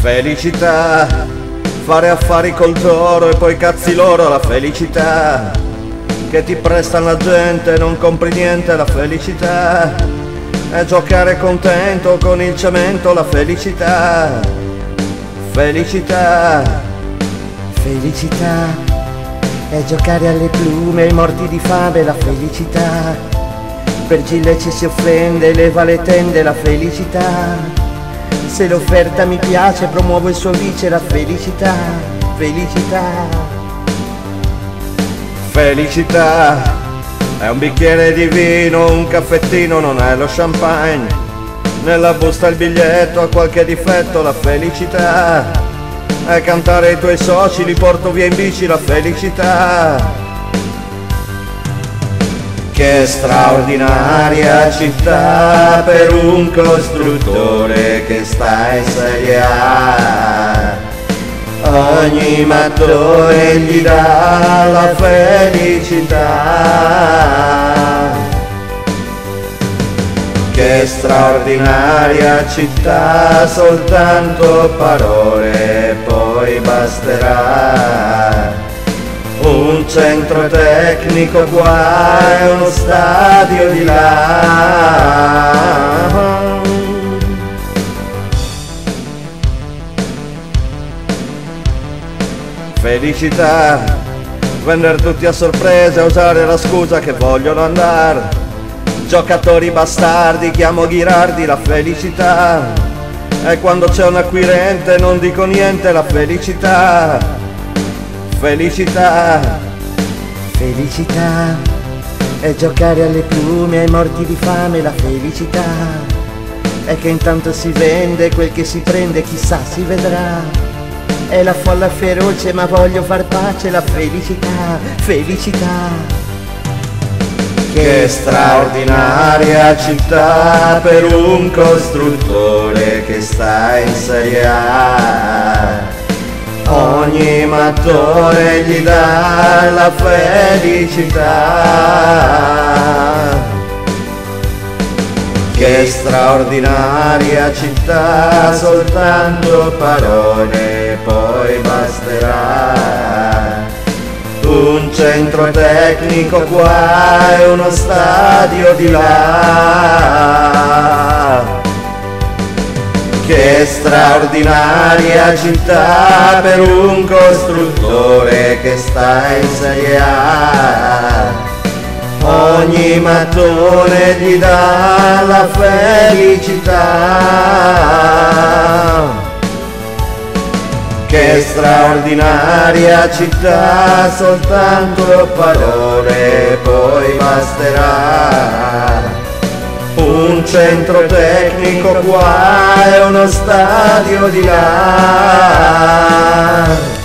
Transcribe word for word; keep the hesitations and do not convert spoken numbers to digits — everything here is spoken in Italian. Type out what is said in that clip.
Felicità, fare affari col toro e poi cazzi loro. La felicità che ti presta la gente, non compri niente. La felicità è giocare contento con il cemento. La felicità, felicità, Felicità è giocare alle plume ai morti di fame. La felicità, per Gille ci si offende, leva le tende. La felicità, se l'offerta mi piace promuovo il suo vice. La felicità, felicità. Felicità è un bicchiere di vino, un caffettino, non è lo champagne. Nella busta il biglietto ha qualche difetto. La felicità è cantare i tuoi soci, li porto via in bici. La felicità, che straordinaria città per un costruttore che sta in Serie A. Ogni mattone gli dà la felicità. Che straordinaria città, soltanto parole poi basterà. Un centro tecnico qua e uno stadio di là. Felicità, vendere tutti a sorpresa e usare la scusa che vogliono andare. Giocatori bastardi, chiamo Ghirardi. La felicità è quando c'è un acquirente, non dico niente. La felicità, felicità, Felicità è giocare alle plume ai morti di fame. La felicità è che intanto si vende quel che si prende, chissà si vedrà. È la folla feroce ma voglio far pace. La felicità, felicità. che straordinaria città per un costruttore che sta in Serie A. Ogni mattone gli dà la felicità. Che straordinaria città, soltanto parole poi basterà. Un centro tecnico qua e uno stadio di là. Che straordinaria città per un costruttore che sta in Serie A. Ogni mattone gli dà la felicità. Che straordinaria città, soltanto parole poi basterà. Un centro tecnico qua e uno stadio di là.